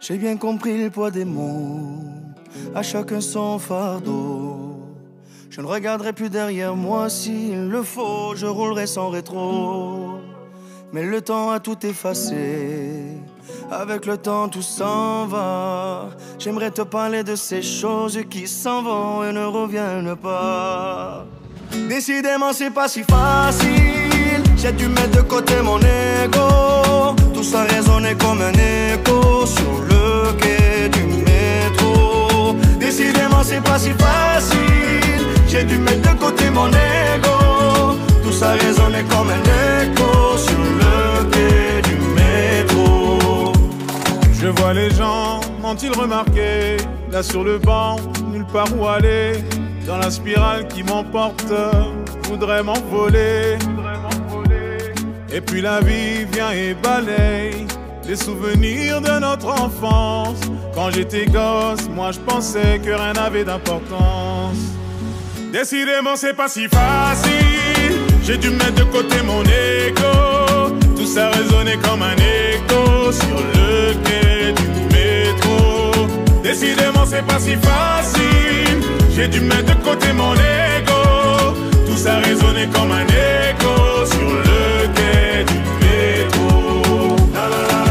J'ai bien compris le poids des mots, à chacun son fardeau. Je ne regarderai plus derrière moi s'il le faut, je roulerai sans rétro. Mais le temps a tout effacé, avec le temps tout s'en va. J'aimerais te parler de ces choses qui s'en vont et ne reviennent pas. Décidément c'est pas si facile, j'ai dû mettre de côté mon ego. Tout ça résonnait comme un écho sur le quai du métro. Décidément c'est pas si facile, j'ai dû mettre de côté mon ego. Tout ça résonnait comme un écho sur le quai du métro. Je vois les gens, m'ont-ils remarqué? Là sur le banc, nulle part où aller. Dans la spirale qui m'emporte, voudrais m'envoler. Et puis la vie vient et balaye les souvenirs de notre enfance. Quand j'étais gosse, moi je pensais que rien n'avait d'importance. Décidément c'est pas si facile, j'ai dû mettre de côté mon ego. Tout ça résonnait comme un écho sur le quai du métro. Décidément c'est pas si facile, j'ai dû mettre de côté mon ego. Tout ça résonnait comme un écho sur le quai du métro. La la la.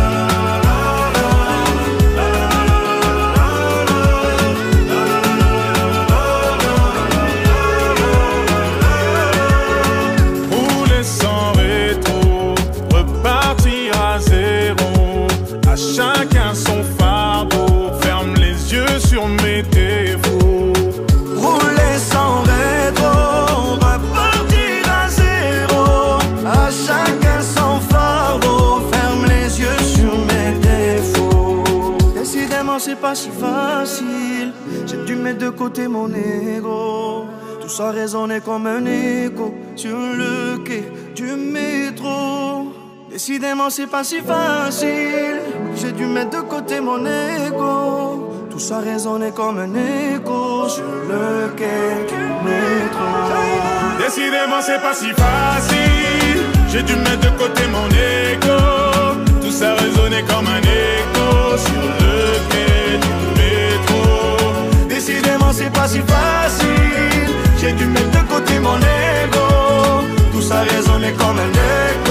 Chacun son fardeau, ferme les yeux sur mes défauts. Rouler sans rétro, repartir à zéro. À chacun son fardeau, ferme les yeux sur mes défauts. Décidément c'est pas si facile, j'ai dû mettre de côté mon ego. Tout ça résonnait comme un écho sur le quai du métro. Décidément c'est pas si facile, j'ai dû mettre de côté mon ego. Tout ça résonnait comme un écho sur le quai du métro. Décidément c'est pas si facile, j'ai dû mettre de côté mon ego. Tout ça résonnait comme un écho sur le quai du métro. Décidément c'est pas si facile, j'ai dû mettre de côté mon ego. Tout ça résonnait comme un écho